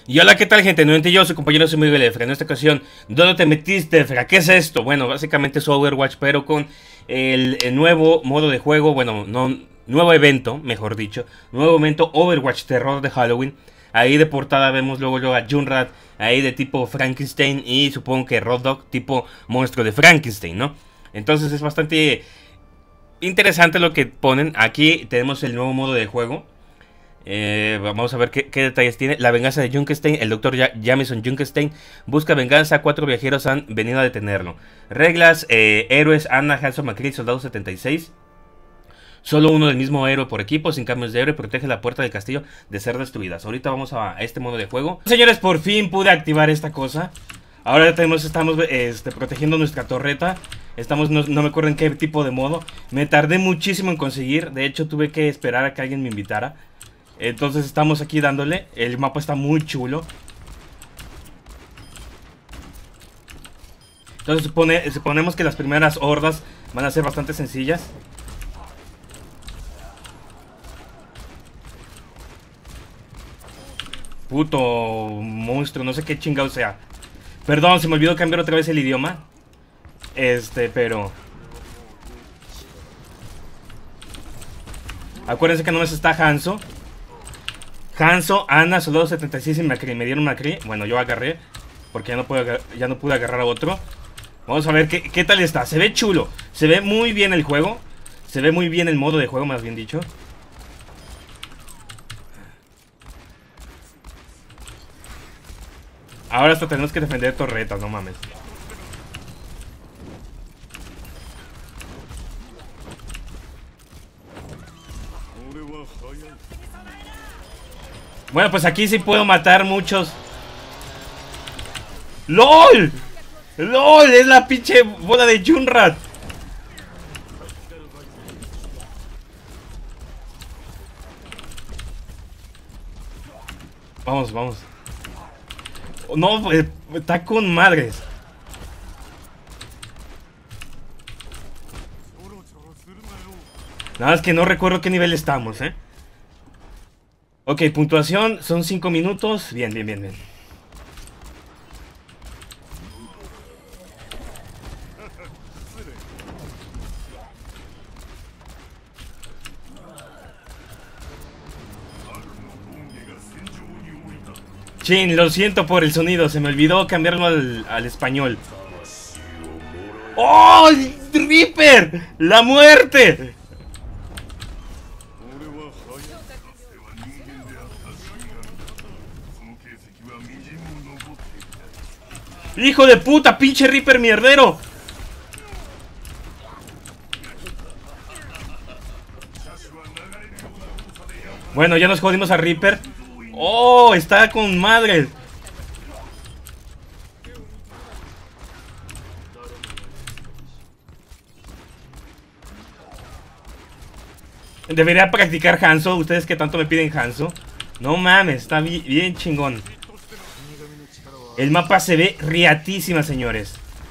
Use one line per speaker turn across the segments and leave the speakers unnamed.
Y hola, ¿qué tal, gente? Nuevamente yo, su compañero soy Miguel Efra. En esta ocasión, ¿dónde te metiste, Efra? ¿Qué es esto? Bueno, básicamente es Overwatch, pero con el nuevo modo de juego. Bueno, no, nuevo evento, mejor dicho. Nuevo evento Overwatch Terror de Halloween. Ahí de portada vemos luego a Junrad, ahí de tipo Frankenstein. Y supongo que Roadhog, tipo monstruo de Frankenstein, ¿no? Entonces es bastante interesante lo que ponen. Aquí tenemos el nuevo modo de juego. Vamos a ver qué detalles tiene. La venganza de Junkenstein. El doctor Jameson Junkenstein busca venganza. 4 viajeros han venido a detenerlo. Reglas, héroes: Anna, Hanson, McCree, Soldado 76. Solo uno del mismo héroe por equipo, sin cambios de héroe. Protege la puerta del castillo de ser destruidas. Ahorita vamos a este modo de juego. Señores, por fin pude activar esta cosa. Ahora ya estamos protegiendo nuestra torreta. No me acuerdo en qué tipo de modo. Me tardé muchísimo en conseguir. De hecho tuve que esperar a que alguien me invitara. Entonces estamos aquí dándole. El mapa está muy chulo. Entonces suponemos que las primeras hordas van a ser bastante sencillas. Puto monstruo, no sé qué chingado sea. Perdón, se me olvidó cambiar otra vez el idioma. Pero acuérdense que nomás está Hanzo, Anna, Soldado 76 y McCree. Me dieron McCree. Bueno, yo agarré porque ya no pude agarrar a otro. Vamos a ver qué tal está. Se ve chulo. Se ve muy bien el juego. Se ve muy bien el modo de juego, más bien dicho. Ahora hasta tenemos que defender torretas, no mames. Bueno, pues aquí sí puedo matar muchos. ¡LOL! ¡LOL! Es la pinche bola de Junrad. Vamos, vamos. No, está con madres. Nada más que no recuerdo qué nivel estamos, Ok, puntuación, son 5 minutos. Bien, bien, bien, bien. Chin, lo siento por el sonido, se me olvidó cambiarlo al español. ¡Oh! ¡Reaper! ¡La muerte! ¡Hijo de puta! ¡Pinche Reaper mierdero! Bueno, ya nos jodimos a Reaper. ¡Oh! Está con madres. Debería practicar Hanzo. Ustedes que tanto me piden Hanzo. No mames, está bien chingón. El mapa se ve riatísima, señores.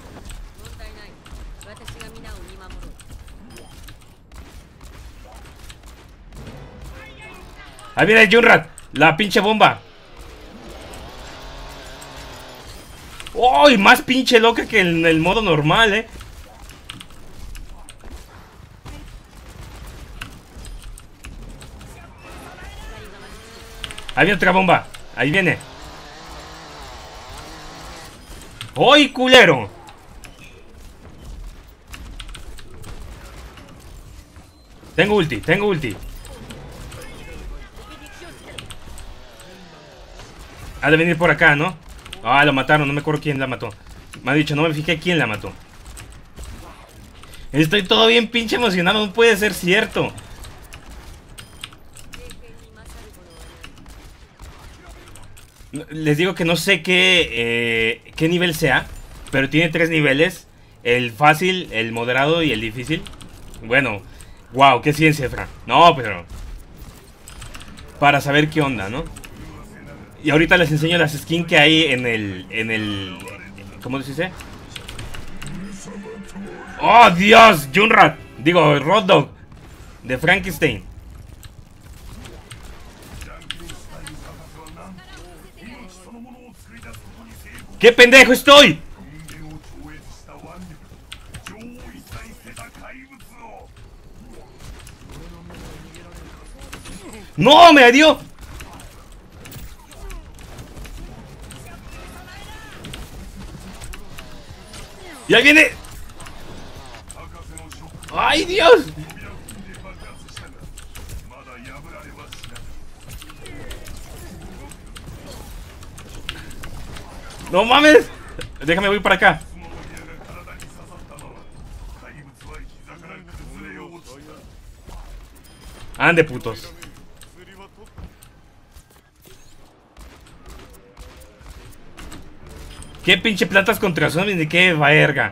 Ahí viene el Junrad. La pinche bomba. ¡Oh! Y más pinche loca que en el modo normal, Ahí viene otra bomba. Ahí viene. ¡Ay, culero! Tengo ulti, tengo ulti. Ha de venir por acá, ¿no? Ah, lo mataron, no me acuerdo quién la mató. Me ha dicho, no me fijé quién la mató. Estoy todo bien pinche emocionado, no puede ser cierto. Les digo que no sé qué nivel sea, pero tiene 3 niveles. El fácil, el moderado y el difícil. Bueno, wow, qué ciencia, Fran. No, pero para saber qué onda, ¿no? Y ahorita les enseño las skins que hay en el ¿cómo se dice? ¡Oh, Dios! Junrad. Digo, Roadhog de Frankenstein. ¡Qué pendejo estoy! ¡No! ¡Me dio! ¡Y ahí viene! ¡Ay, Dios! ¡No mames! Déjame, voy para acá. Ande, putos. ¿Qué pinche plantas contra zombies? ¿De qué verga?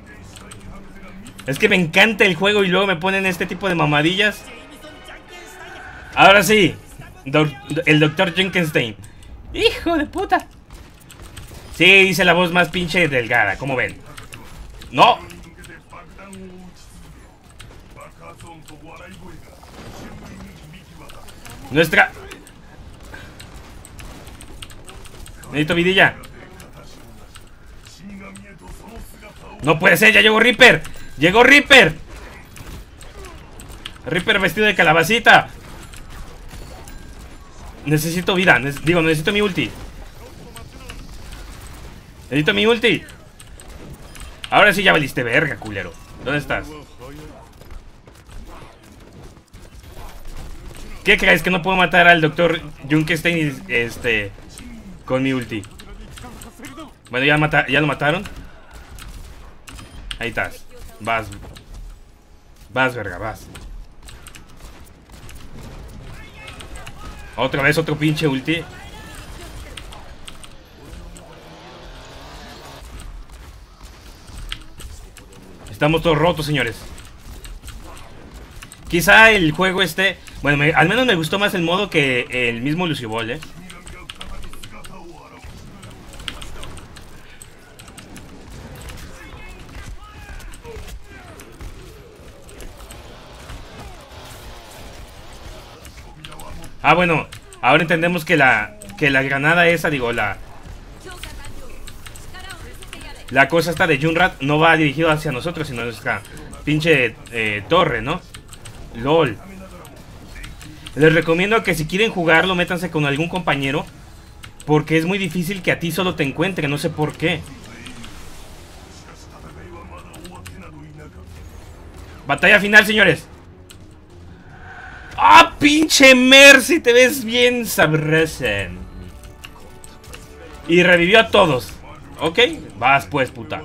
Es que me encanta el juego y luego me ponen este tipo de mamadillas. Ahora sí, el Dr. Junkenstein. ¡Hijo de puta! Sí, hice la voz más pinche delgada, ¿cómo ven? ¡No! Nuestra... Necesito vidilla. No puede ser, ya llegó Reaper. ¡Llegó Reaper! Reaper vestido de calabacita. Necesito vida, necesito mi ulti. Necesito mi ulti. Ahora sí ya valiste verga, culero. ¿Dónde estás? ¿Qué crees? ¿Que no puedo matar al Dr. Junkenstein con mi ulti? Bueno, ya lo mataron. Ahí estás. Vas, verga, vas. Otra vez otro pinche ulti. Estamos todos rotos, señores. Quizá el juego bueno, al menos me gustó más el modo que el mismo Lucio Ball, ¿eh? Ah, bueno, ahora entendemos que la granada esa, la cosa esta de Junrat no va dirigido hacia nosotros, sino a nuestra pinche torre, ¿no? LOL. Les recomiendo que si quieren jugarlo, métanse con algún compañero, porque es muy difícil que a ti solo te encuentre, no sé por qué. Batalla final, señores. ¡Ah, pinche Mercy! Te ves bien sabrosa. Y revivió a todos. Ok, vas pues, puta.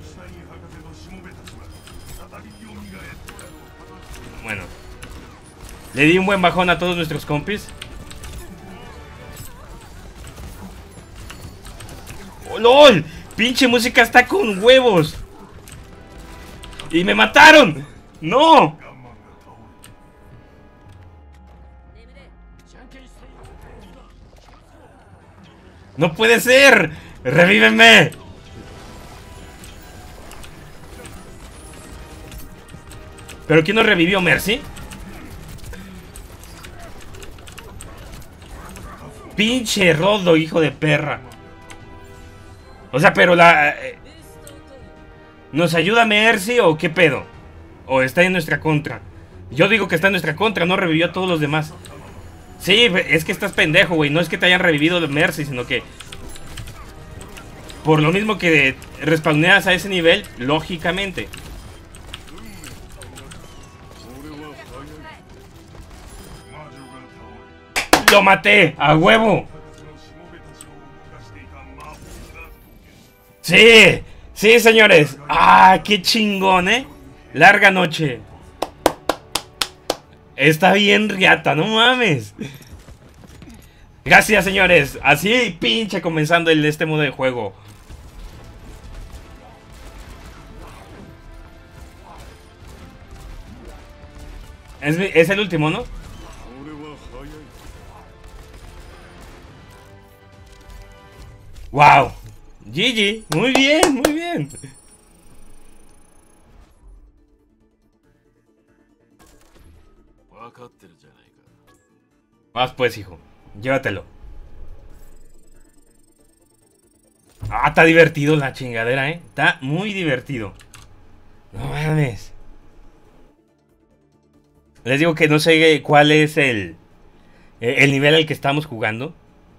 Bueno, le di un buen bajón a todos nuestros compis. ¡Oh, LOL! ¡Pinche música está con huevos! ¡Y me mataron! ¡No! ¡No puede ser! ¡Revíveme! ¿Pero quién nos revivió? ¿Mercy? Pinche rodo, hijo de perra. O sea, pero ¿nos ayuda Mercy o qué pedo? ¿O está en nuestra contra? Yo digo que está en nuestra contra, no revivió a todos los demás. Sí, es que estás pendejo, güey. No es que te hayan revivido Mercy, sino que por lo mismo que respawneas a ese nivel, lógicamente. ¡Lo maté! ¡A huevo! ¡Sí! ¡Sí, señores! ¡Ah, qué chingón, eh! Larga noche. Está bien riata, no mames. Gracias, señores. Así pinche comenzando este modo de juego. Es el último, ¿no? ¡Wow! GG. Muy bien, muy bien. Vas pues, hijo. Llévatelo. Ah, está divertido la chingadera, está muy divertido. No mames. Les digo que no sé cuál es el nivel al que estamos jugando.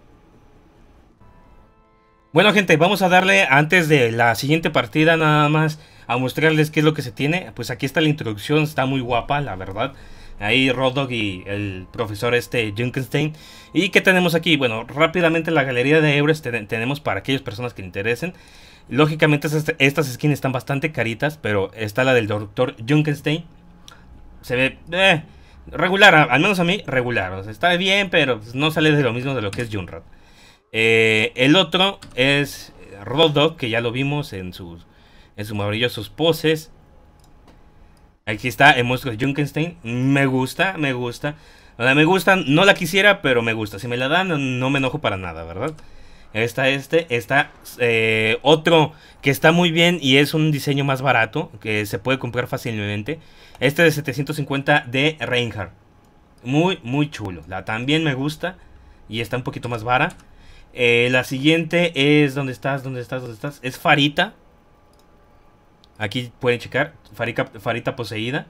Bueno, gente, vamos a darle antes de la siguiente partida nada más a mostrarles qué es lo que se tiene. Pues aquí está la introducción, está muy guapa, la verdad. Ahí Road Dogg y el profesor Junkenstein. ¿Y qué tenemos aquí? Bueno, rápidamente la galería de héroes tenemos para aquellas personas que le interesen. Lógicamente estas skins están bastante caritas, pero está la del doctor Junkenstein. Se ve regular, al menos a mí regular. O sea, está bien, pero no sale de lo mismo de lo que es Junrad. El otro es Road Dogg, que ya lo vimos en sus maravillosos poses. Aquí está el monstruo de Junkenstein. Me gusta, me gusta. O sea, me gusta, no la quisiera, pero me gusta. Si me la dan, no me enojo para nada, ¿verdad? Está otro que está muy bien y es un diseño más barato, que se puede comprar fácilmente. Este de 750 de Reinhardt. Muy, muy chulo. También me gusta y está un poquito más vara. La siguiente es... ¿Dónde estás? ¿Dónde estás? ¿Dónde estás? Es Farita. Aquí pueden checar. Farita poseída.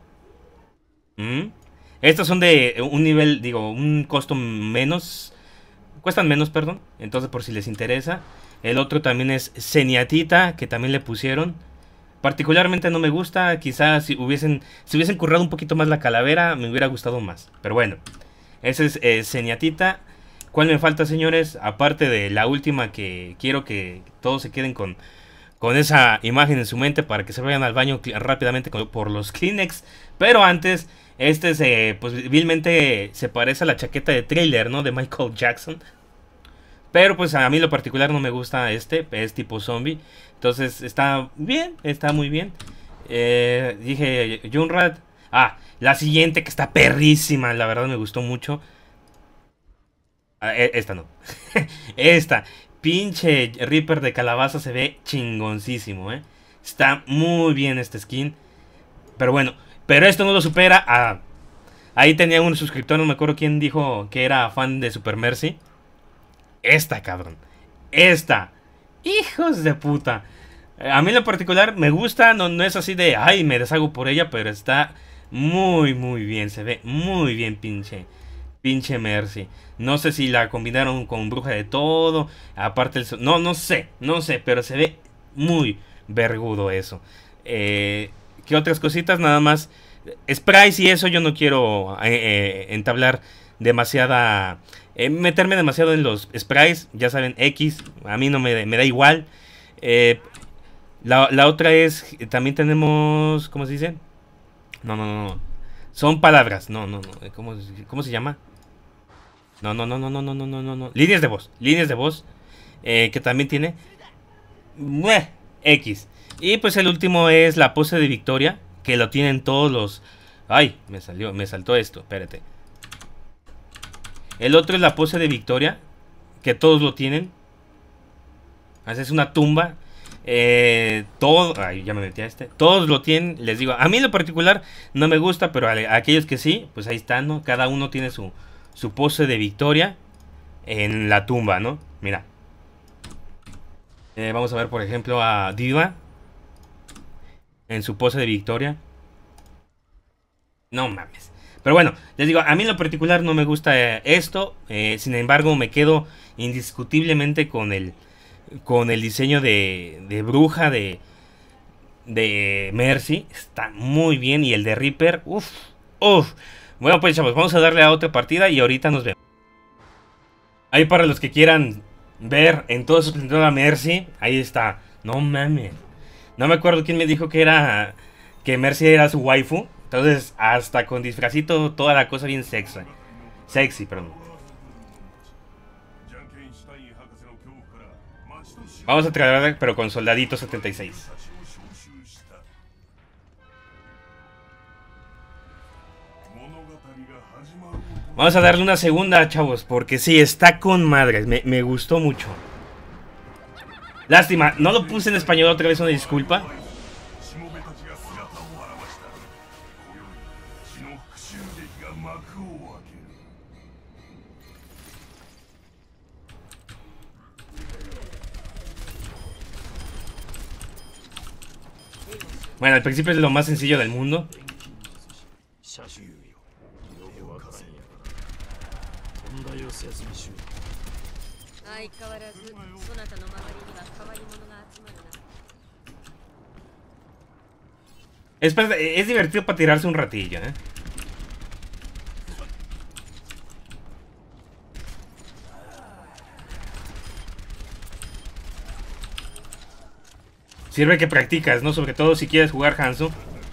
Estos son de un nivel, digo, un costo menos. Cuestan menos, perdón. Entonces, por si les interesa. El otro también es Zenyatta, que también le pusieron. Particularmente no me gusta. Quizás si hubiesen currado un poquito más la calavera, me hubiera gustado más. Pero bueno. Ese es Zenyatta. ¿Cuál me falta, señores? Aparte de la última, que quiero que todos se queden con esa imagen en su mente para que se vayan al baño rápidamente por los Kleenex. Pero antes, pues vilmente se parece a la chaqueta de Thriller, ¿no? De Michael Jackson. Pero pues a mí en lo particular no me gusta es tipo zombie. Entonces está bien, está muy bien. Dije Junrad. Ah, la siguiente que está perrísima, la verdad me gustó mucho. Esta no. Esta. Pinche Reaper de calabaza se ve chingoncísimo, Está muy bien este skin. Pero bueno, pero esto no lo supera. Ahí tenía un suscriptor, no me acuerdo quién dijo que era fan de Super Mercy. Esta, cabrón. Esta. Hijos de puta. A mí en lo particular me gusta. No es así de, ay, me deshago por ella. Pero está muy, muy bien. Se ve muy bien, pinche Mercy. No sé si la combinaron con Bruja de Todo. Aparte no sé, pero se ve muy vergudo eso. ¿Qué otras cositas? Nada más sprites y eso yo no quiero entablar demasiada... meterme demasiado en los sprites. Ya saben, X, a mí no me da igual. La otra es... También tenemos... ¿Cómo se dice? No. Son palabras. No. ¿Cómo se llama? No. Líneas de voz. Que también tiene X. Y pues el último es la pose de victoria, que lo tienen todos los... Ay, me saltó esto, espérate. El otro es la pose de victoria, que todos lo tienen. Haces una tumba. Ay, ya me metí a todos lo tienen, les digo. A mí en lo particular no me gusta, pero a aquellos que sí, pues ahí están, ¿no? Cada uno tiene su pose de victoria en la tumba, ¿no? Mira. Vamos a ver, por ejemplo, a Diva en su pose de victoria. No mames. Pero bueno, les digo, a mí en lo particular no me gusta esto. Sin embargo, me quedo indiscutiblemente con el diseño de bruja de Mercy. Está muy bien. Y el de Reaper, uff. Bueno, pues chavos, vamos a darle a otra partida y ahorita nos vemos. Ahí para los que quieran ver en todo su esplendor a Mercy, ahí está. No mames. No me acuerdo quién me dijo que Mercy era su waifu. Entonces, hasta con disfrazito, toda la cosa bien sexy, perdón. Vamos a tratar, pero con Soldadito 76. Vamos a darle una segunda, chavos, porque sí, está con madres. Me gustó mucho. Lástima, no lo puse en español otra vez, una disculpa. Bueno, al principio es lo más sencillo del mundo. Es divertido para tirarse un ratillo, ¿eh? Sirve que practicas, ¿no? Sobre todo si quieres jugar Hanzo.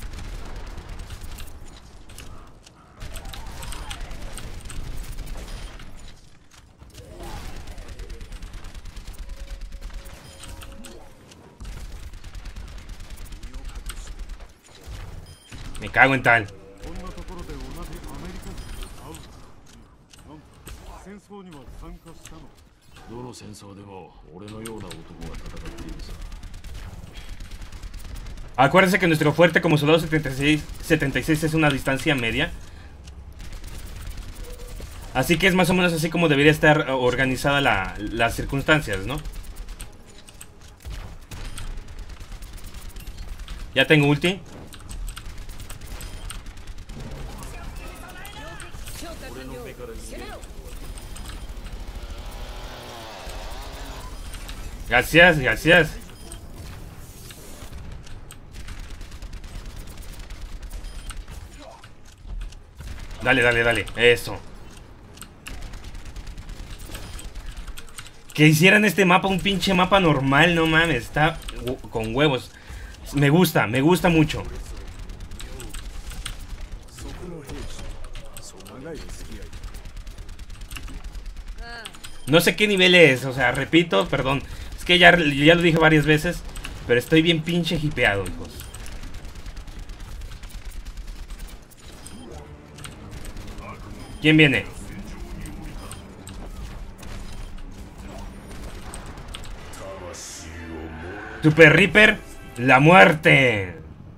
Me cago en tal. Acuérdense que nuestro fuerte como soldado 76 es una distancia media. Así que es más o menos así como debería estar organizada las circunstancias, ¿no? Ya tengo ulti. Gracias, gracias. Dale, dale, dale. Eso. Que hicieran este mapa un pinche mapa normal, no mames. Está con huevos. Me gusta mucho. No sé qué nivel es, o sea, repito, perdón. Es que ya lo dije varias veces, pero estoy bien pinche hipeado, hijos. ¿Quién viene? Super Reaper, la muerte.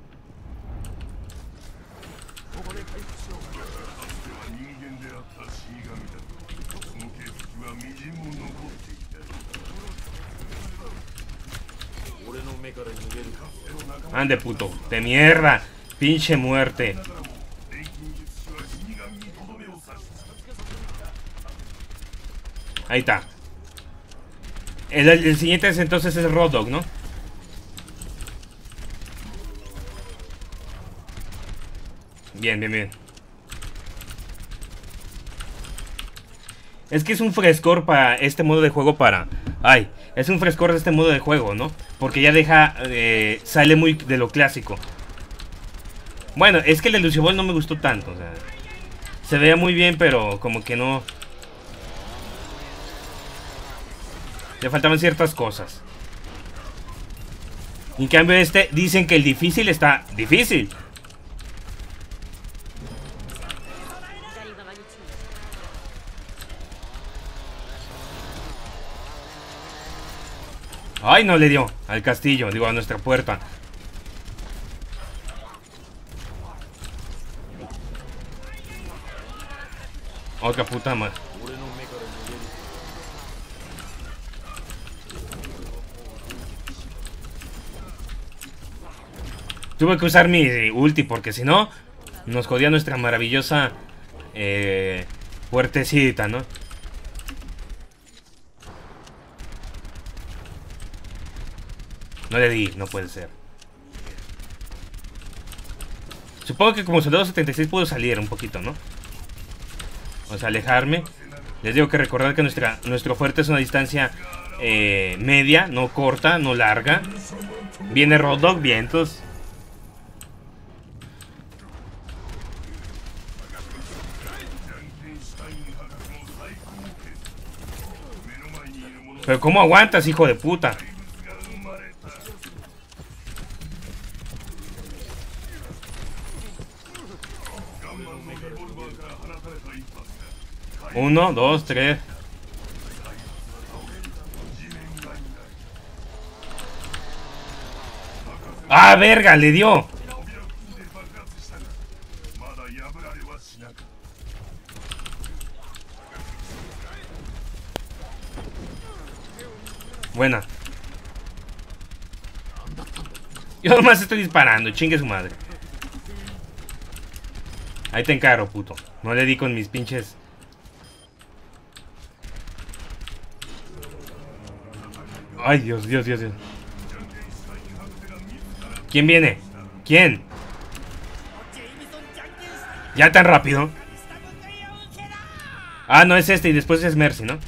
Ande puto, de mierda. Pinche muerte. Ahí está. El siguiente es entonces es Road Dogg, ¿no? Bien, bien, bien. Es que es un frescor para este modo de juego para... Ay, es un frescor de este modo de juego, ¿no? Porque ya deja... sale muy de lo clásico. Bueno, es que el de Lucio Ball no me gustó tanto, o sea... Se veía muy bien, pero como que no... Le faltaban ciertas cosas. En cambio este, dicen que el difícil está difícil. Ay, no le dio al castillo, digo, a nuestra puerta. Otra puta madre. Tuve que usar mi ulti porque si no nos jodía nuestra maravillosa puertecita, ¿no? No le di, no puede ser. Supongo que como soldado 76 puedo salir un poquito, ¿no? O sea, alejarme. Les digo que recordar que nuestro fuerte es una distancia media, no corta, no larga. Viene Road Dogg, vientos. Pero ¿cómo aguantas, hijo de puta? Uno, dos, tres. ¡Ah, verga! Le dio. Buena. Yo nomás estoy disparando, chingue su madre. Ahí te encargo, puto. No le di con mis pinches... Ay, Dios, Dios, Dios, Dios. ¿Quién viene? ¿Quién? ¿Ya tan rápido? Ah, no, es este y después es Mercy, ¿no?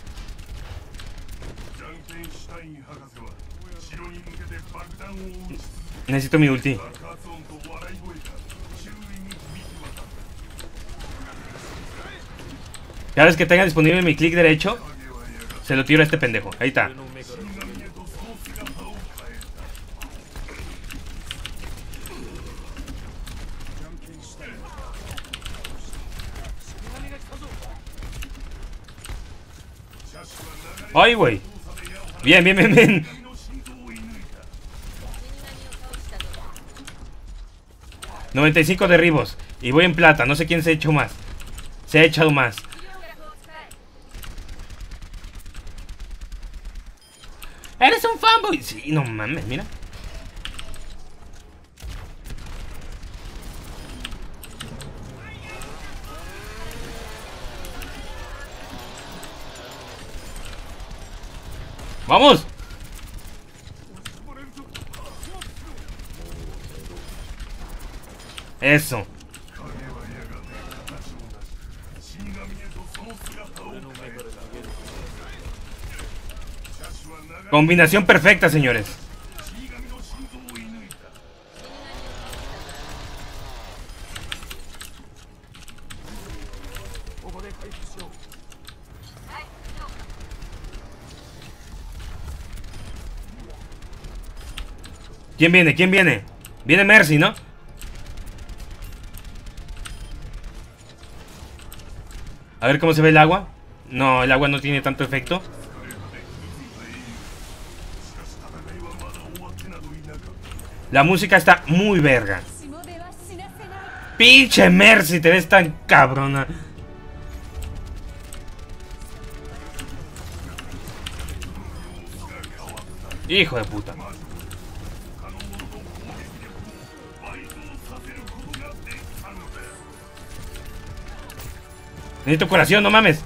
Necesito mi ulti. Cada vez que tenga disponible mi clic derecho, se lo tiro a este pendejo. Ahí está. Ay, güey. Bien, bien, bien, bien. $95 derribos. Y voy en plata. No sé quién se ha hecho más. Se ha echado más. ¡Eres un fanboy! Sí, no mames, mira. ¡Vamos! Eso. Combinación perfecta, señores. ¿Quién viene? ¿Quién viene? Viene Mercy, ¿no? A ver cómo se ve el agua. No, el agua no tiene tanto efecto. La música está muy verga. Pinche Mercy, te ves tan cabrona. Hijo de puta. Necesito curación, no mames.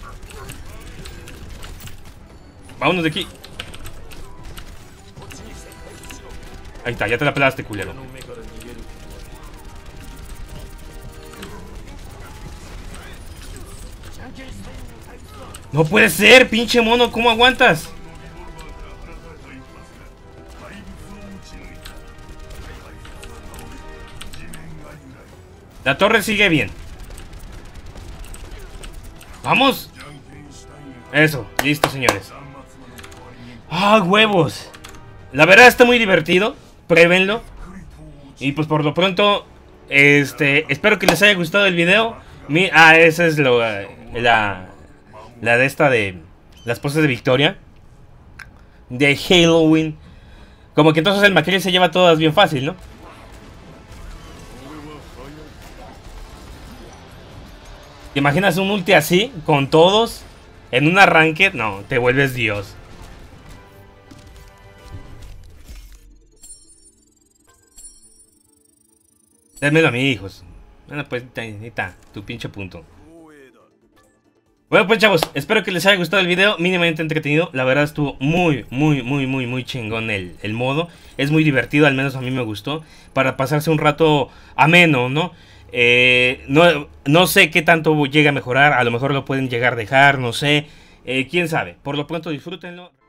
Vámonos de aquí. Ahí está, ya te la pelaste, culero. No puede ser, pinche mono, ¿cómo aguantas? La torre sigue bien. ¡Vamos! Eso, listo, señores. ¡Ah, huevos! La verdad está muy divertido. Pruébenlo. Y pues por lo pronto, espero que les haya gustado el video. Esa es la de esta de las poses de victoria de Halloween. Como que entonces el maquillaje se lleva todas bien fácil, ¿no? ¿Te imaginas un ulti así, con todos, en un arranque? No, te vuelves Dios. Démelo a mí, hijos. Bueno, pues ahí está, tu pinche punto. Bueno, pues chavos, espero que les haya gustado el video, mínimamente entretenido. La verdad estuvo muy chingón el modo. Es muy divertido, al menos a mí me gustó. Para pasarse un rato ameno, ¿no? No sé qué tanto llega a mejorar. A lo mejor lo pueden llegar a dejar, no sé. Quién sabe. Por lo pronto disfrútenlo.